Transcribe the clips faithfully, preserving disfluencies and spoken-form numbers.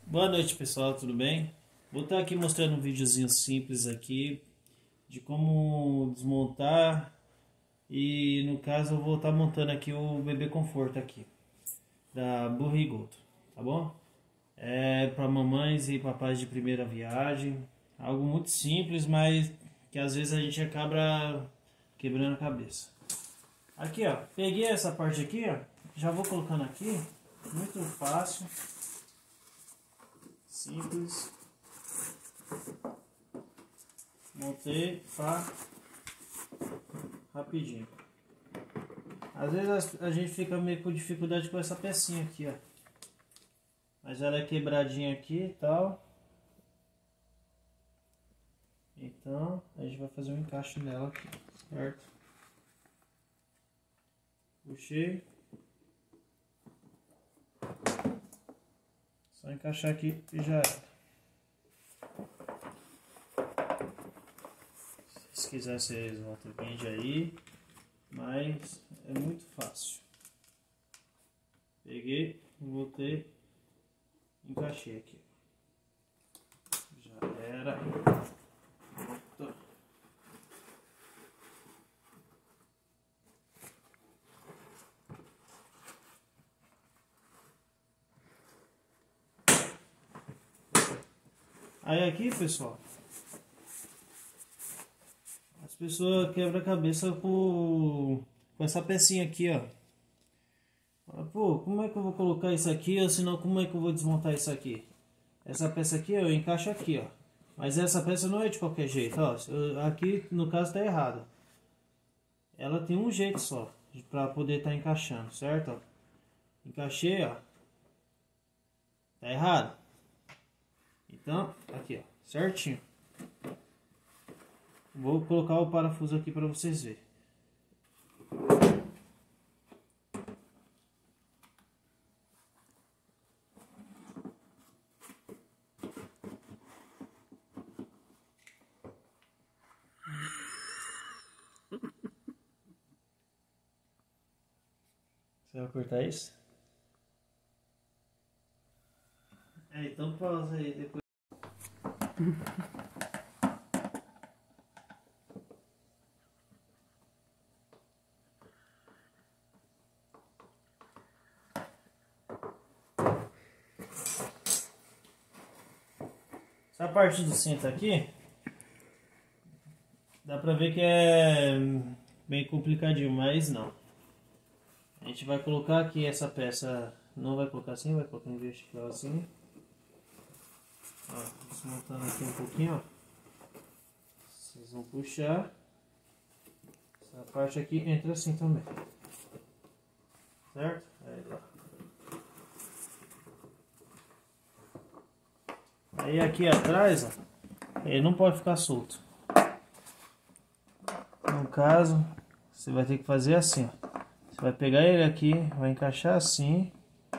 Boa noite, pessoal, tudo bem? Vou estar aqui mostrando um videozinho simples aqui de como desmontar e no caso eu vou estar montando aqui o bebê conforto aqui da Burrigold, tá bom? É para mamães e papais de primeira viagem, algo muito simples, mas que às vezes a gente acaba quebrando a cabeça. Aqui, ó, peguei essa parte aqui, ó, já vou colocando aqui, muito fácil. Simples. Montei, pá, rapidinho. Às vezes a gente fica meio com dificuldade com essa pecinha aqui, ó. Mas ela é quebradinha aqui e tal. Então a gente vai fazer um encaixe nela aqui, certo? Puxei. Só encaixar aqui e já era. Se quiser vocês voltam o vídeo aí, mas é muito fácil. Peguei, voltei, encaixei aqui. Já era. Pronto. Aí aqui, pessoal, as pessoas quebram a cabeça com, com essa pecinha aqui, ó. Pô, como é que eu vou colocar isso aqui, ou senão como é que eu vou desmontar isso aqui? Essa peça aqui eu encaixo aqui, ó. Mas essa peça não é de qualquer jeito, ó. Aqui no caso tá errado. Ela tem um jeito só para poder estar tá encaixando, certo? Ó. Encaixei, ó. Tá errado. Então, aqui, ó, certinho. Vou colocar o parafuso aqui para vocês verem. Você vai cortar isso? É, então pausa aí depois. Essa parte do cinto aqui, dá pra ver que é bem complicadinho, mas não. A gente vai colocar aqui essa peça, não vai colocar assim, vai colocar em vertical assim. Ó, desmontando aqui um pouquinho, ó. Vocês vão puxar. Essa parte aqui entra assim também. Certo? Aí, ó. Aí aqui atrás, ó, ele não pode ficar solto. No caso, você vai ter que fazer assim, ó. Você vai pegar ele aqui, vai encaixar assim.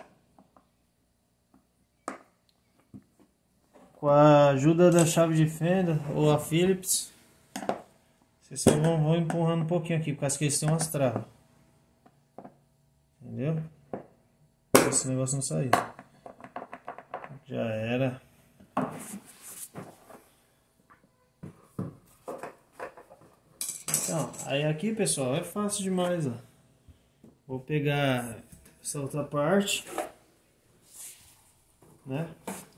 Com a ajuda da chave de fenda ou a Phillips. Vocês só vão, vão empurrando um pouquinho aqui, por causa que eles têm umas travas. Entendeu? Esse negócio não saiu. Já era. Então, aí aqui, pessoal, é fácil demais, ó. Vou pegar essa outra parte, né?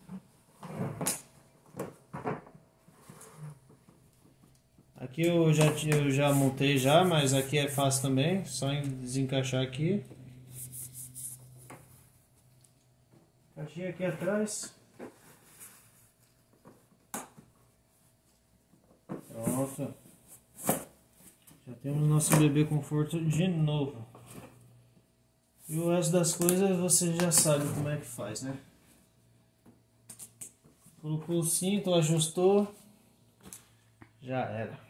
Aqui eu já, eu já montei já, mas aqui é fácil também, só desencaixar aqui. Encaixei aqui atrás. Pronto. Já temos nosso bebê conforto de novo. E o resto das coisas você já sabe como é que faz, né? Colocou o cinto, ajustou, já era.